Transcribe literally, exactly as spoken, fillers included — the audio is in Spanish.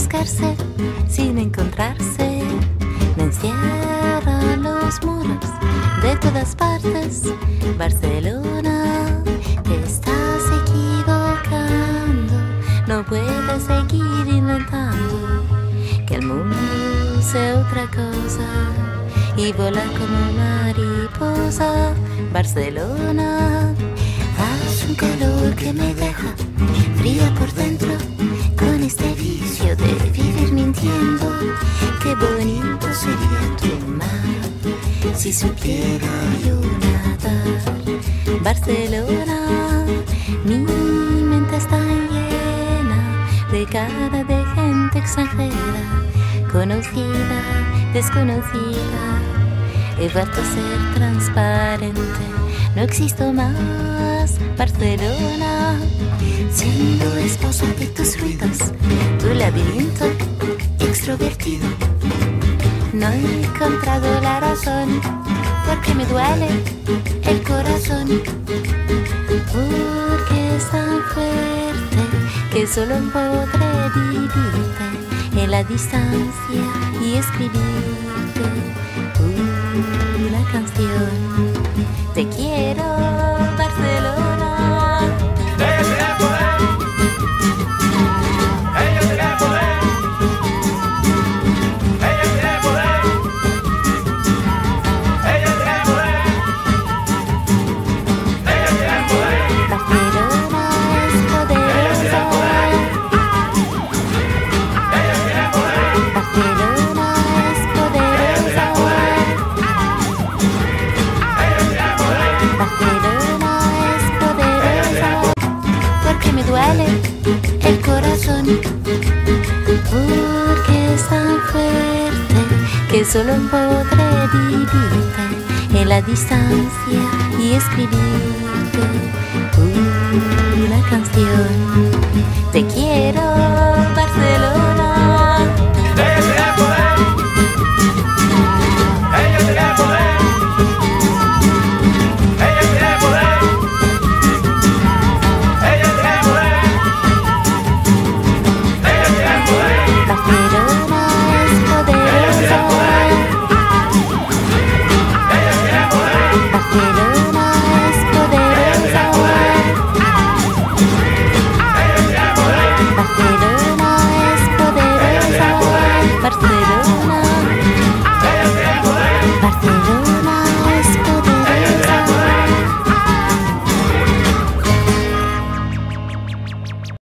buscarse sin encontrarse. Me encierran los muros de todas partes. Barcelona, te estás equivocando. No puedes seguir inventando que el mundo sea otra cosa y volar como mariposa. Barcelona, hace un calor que me deja fría por dentro, con este vicio de vivir mintiendo. Qué bonito sería tu mar si supiera yo nadar. Barcelona, mi mente está llena de cara de gente extranjera, conocida, desconocida. He vuelto a ser transparente, no existo más. Barcelona, siendo esposa de tus ruidos, tu laberinto extrovertido. No he encontrado la razón porque me duele el corazón, porque es tan fuerte que solo podré vivirte en la distancia y escribirte una canción. Te quiero, Barcelona. Ella tiene el poder. Ella tiene el poder. Ella tiene el poder. Ella tiene el poder. Ella tiene el poder. Barcelona es poderosa. Ella tiene el poder. Barcelona es poderosa. Barcelona es poderosa, porque me duele el corazón, porque es tan fuerte que solo podré vivirte en la distancia y escribirte una canción. Te quiero.